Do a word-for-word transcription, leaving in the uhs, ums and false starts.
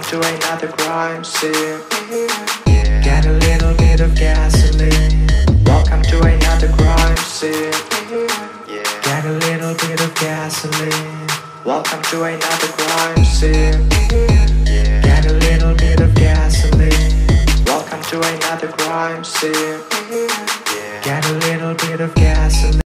to another crime scene. Get a little bit of gasoline. Welcome to another crime scene. Get a little bit of gasoline. Welcome to another crime scene. Get a little bit of gasoline. Welcome to another crime scene. Get a little bit of gasoline.